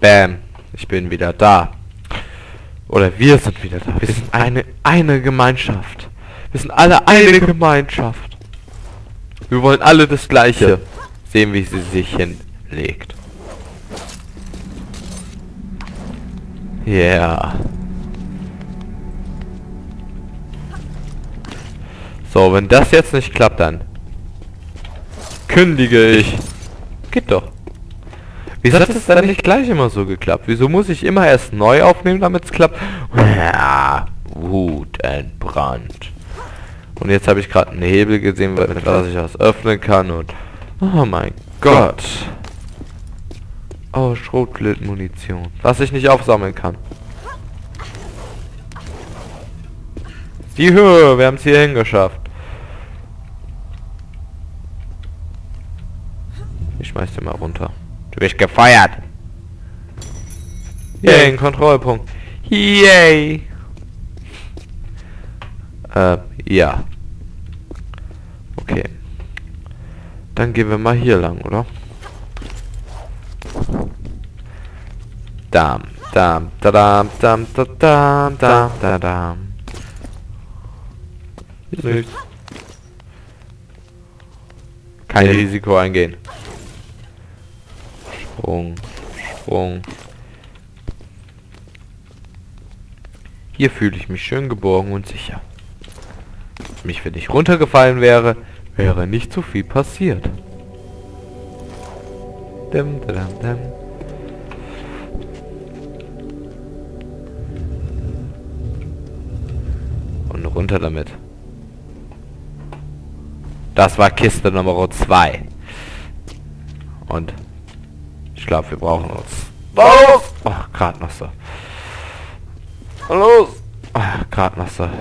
Bam. Ich bin wieder da. Oder wir sind wieder da. Wir sind eine Gemeinschaft. Wir sind alle eine Gemeinschaft. Wir wollen alle das Gleiche. Sehen, wie sie sich hinlegt. Yeah. So, wenn das jetzt nicht klappt, dann kündige ich. Geht doch. Wieso hat es dann nicht gleich immer so geklappt? Wieso muss ich immer erst neu aufnehmen, damit es klappt? Ja, wutentbrannt. Und jetzt habe ich gerade einen Hebel gesehen, mit was ich was öffnen kann und... Oh mein Gott. Oh, Schrotflintenmunition. Was ich nicht aufsammeln kann. Die Höhe, wir haben es hierhin geschafft. Ich schmeiß den mal runter. Du bist gefeuert. Yay, ein Kontrollpunkt. Yay. Ja. Okay. Dann gehen wir mal hier lang, oder? Dam, dam, dadam, dam, dadam, dam, dadam. Hier ist nichts. Kein Risiko eingehen. Sprung, Sprung. Hier fühle ich mich schön geborgen und sicher. Wenn ich runtergefallen wäre, wäre nicht so viel passiert. Dim, dim, dim. Und runter damit. Das war Kiste Nummer 2. Und ich glaube, wir brauchen uns. Los! Oh, gerade noch so. Los! Oh, gerade noch so.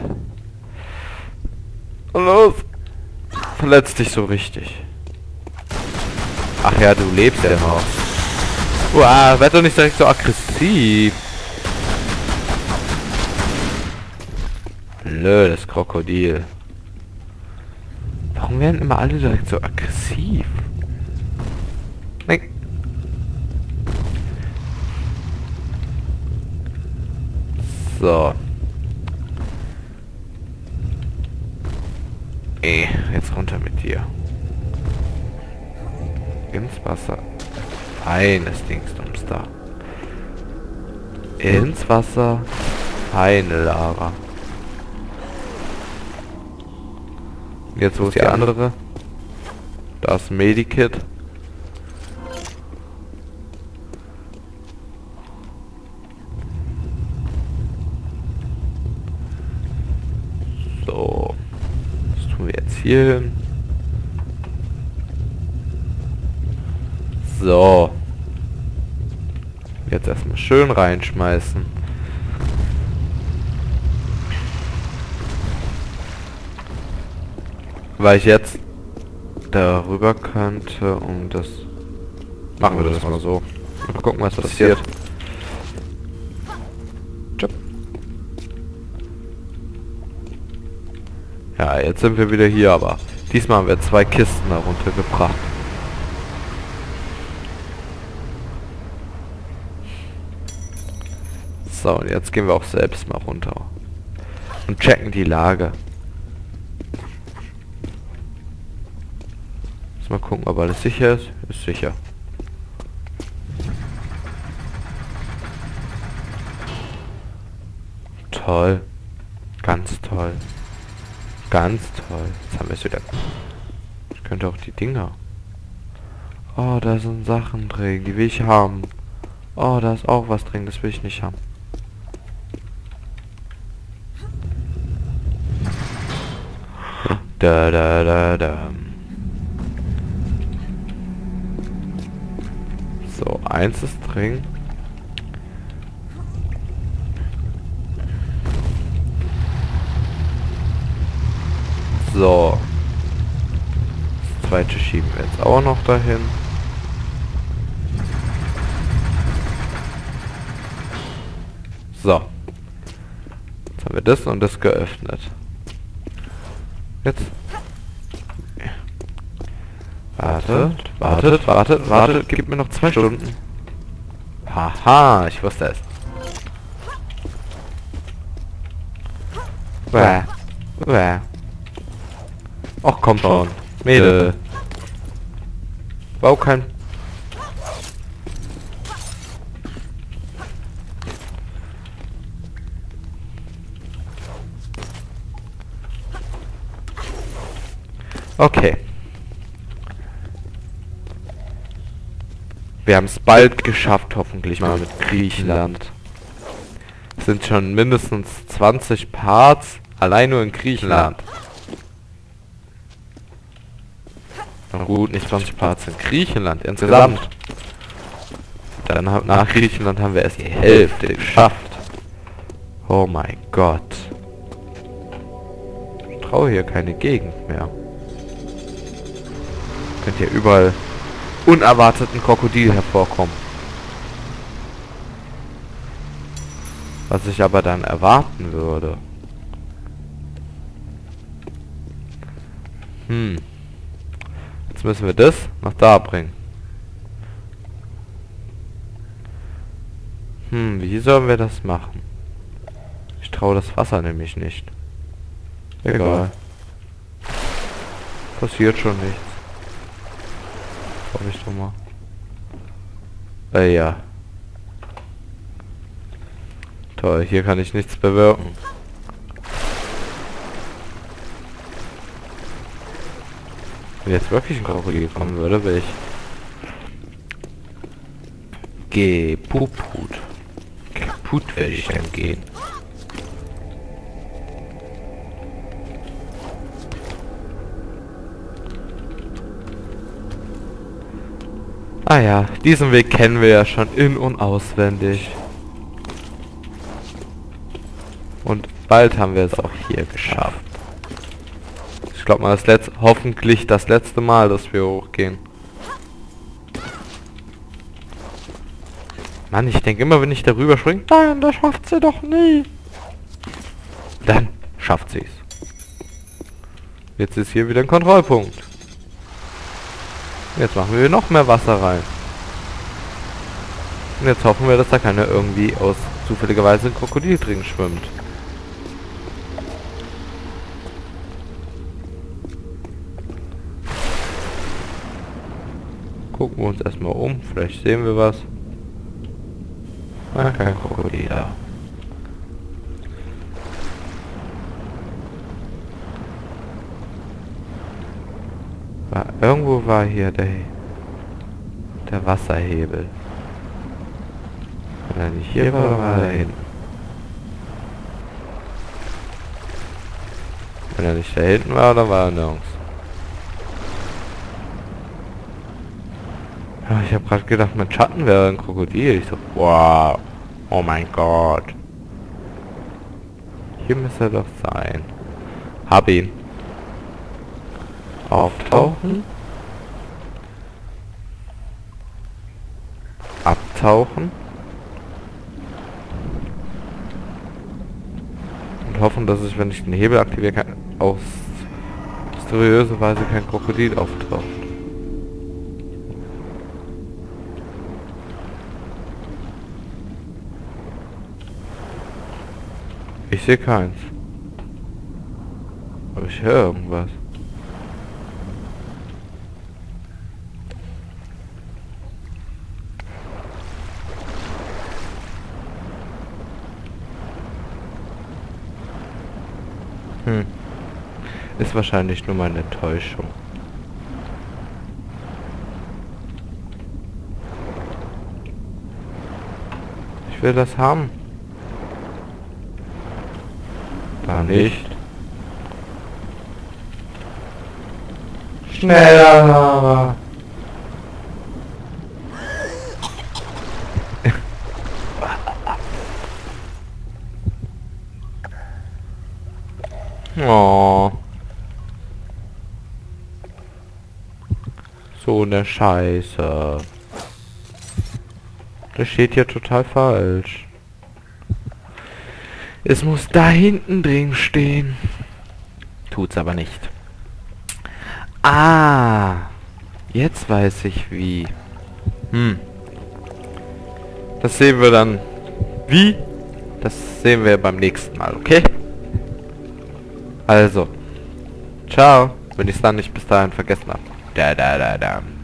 Los! Verletzt dich so richtig. Ach ja, du lebst ja noch. Wow, werd doch nicht direkt so aggressiv. Nö, das Krokodil. Warum werden immer alle direkt so aggressiv? Nein. So. Jetzt runter mit dir. Ins Wasser. Feines Dingsdums da. Ins Wasser. Feine Lara. Jetzt wo ist die andere? Das Medikit. So. Was tun wir jetzt hier hin? So. Jetzt erstmal schön reinschmeißen. Weil ich jetzt darüber könnte, um das... Machen wir das mal so. Mal gucken, was passiert. Tschüpp. Ja, jetzt sind wir wieder hier, aber diesmal haben wir 2 Kisten heruntergebracht. So, und jetzt gehen wir auch selbst mal runter. Und checken die Lage. Mal gucken, ob alles sicher ist. Ist sicher. Toll. Ganz toll. Ganz toll. Jetzt haben wir es wieder. Ich könnte auch die Dinger. Oh, da sind Sachen drin. Die will ich haben. Oh, da ist auch was drin. Das will ich nicht haben. Da, da, da, da. So, 1 ist drin. So. Das zweite schieben wir jetzt auch noch dahin. So. Jetzt haben wir das und das geöffnet. Jetzt. Wartet, wartet, wartet, wartet. Gib mir noch 2 Stunden. Haha, ich wusste es. Bäh. Bäh. Ach komm schon. Mädel. Bau kein... Okay. Wir haben es bald geschafft, hoffentlich mal mit Griechenland. Es sind schon mindestens 20 Parts, allein nur in Griechenland. Na gut, nicht 20 Parts in Griechenland, insgesamt. Dann nach Griechenland haben wir erst die Hälfte geschafft. Oh mein Gott. Ich traue hier keine Gegend mehr. Könnte ja überall unerwarteten Krokodil hervorkommen. Was ich aber dann erwarten würde. Jetzt müssen wir das nach da bringen. Wie sollen wir das machen? Ich traue das Wasser nämlich nicht. Egal. Passiert schon nichts. Hoffe ich doch mal. Ja. Toll, hier kann ich nichts bewirken. Wenn jetzt wirklich ein Krokodil kommen würde, wäre ich gepuput. Kaputt werde ich dann gehen. Ah ja, diesen Weg kennen wir ja schon in- und auswendig. Und bald haben wir es auch hier geschafft. Ich glaube mal, hoffentlich das letzte Mal, dass wir hochgehen. Mann, ich denke immer, wenn ich darüber springe, nein, das schafft sie doch nie. Dann schafft sie es. Jetzt ist hier wieder ein Kontrollpunkt. Jetzt machen wir noch mehr Wasser rein. Und jetzt hoffen wir, dass da keiner irgendwie aus zufälligerweise ein Krokodil drin schwimmt. Gucken wir uns erstmal um, vielleicht sehen wir was. Ah, kein Krokodil da. Irgendwo war hier der Wasserhebel. Wenn er nicht hier war, dann war er da hinten. Wenn er nicht da hinten war, dann war er nirgends. Ja, ich habe gerade gedacht, mein Schatten wäre ein Krokodil. Ich so, wow, oh mein Gott. Hier müsste er doch sein. Hab ihn. Auftauchen. Abtauchen. Und hoffen, dass ich, wenn ich den Hebel aktiviere, auf mysteriöse Weise kein Krokodil auftaucht. Ich sehe keins. Aber ich höre irgendwas. Ist wahrscheinlich nur meine Täuschung. Ich will das haben. Da nicht. Schneller, Lava. Oh. So eine Scheiße. Das steht hier total falsch. Es muss da hinten drin stehen. Tut's aber nicht. Ah. Jetzt weiß ich wie. Das sehen wir dann. Wie? Das sehen wir beim nächsten Mal, okay? Also. Ciao. Wenn ich es dann nicht bis dahin vergessen habe. Da da da da.